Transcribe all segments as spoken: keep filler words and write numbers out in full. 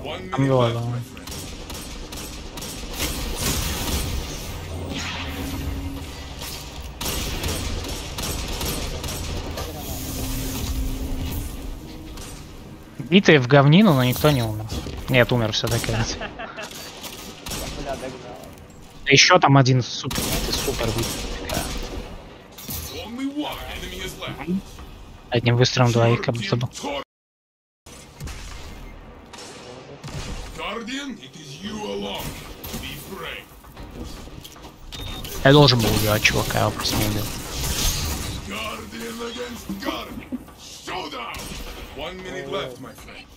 Там было, да. Битые в говнину, но никто не умер. Нет, умер все-таки. Еще там один супер, супер битый. Одним выстрелом двоих как будто бы. Я должен был убивать чувака, я его просто не убил. One minute left, my friend.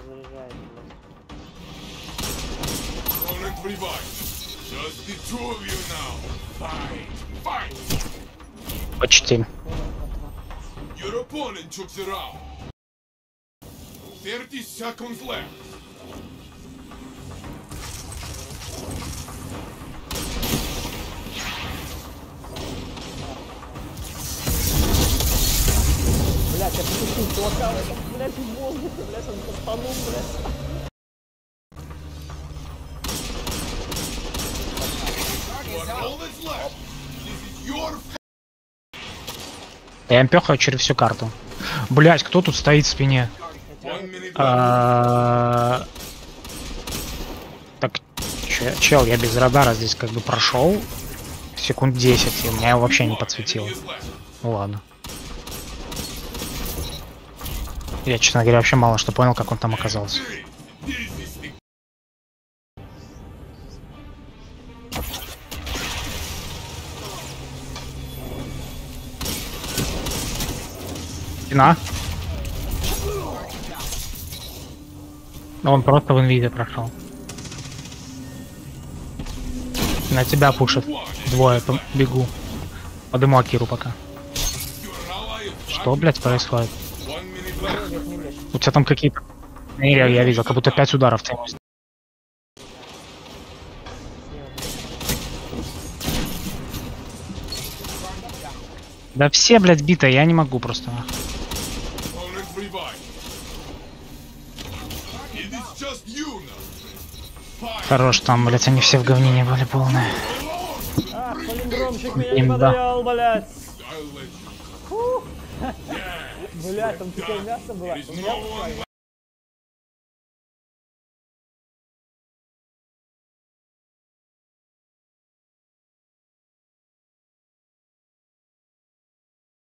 Opponent revived. Just the two of you now. Fight! Fight! Почти. Your opponent took the round. Thirty seconds left. Блять, я потушил чувака, блять, в воздухе, блять, он постанул, блять. Я им пёхаю через всю карту. Блять, кто тут стоит в спине? А... Так, чел, я без радара здесь как бы прошел секунд десять, и меня вообще не подсветило. Ну ладно. Я, честно говоря, вообще мало что понял, как он там оказался. Стена. Он просто в инвизе прошел. На тебя пушат. Двое, бегу. Подыму Акиру пока. Что, блядь, происходит? У тебя там какие-то... Я, я видел, как будто пять ударов. Да все, блядь, битые, я не могу просто. Хорош, там, блядь, они все в говнине были полные. А, полиндромчик меня не подавлял, блядь. Блядь, там такое мясо было.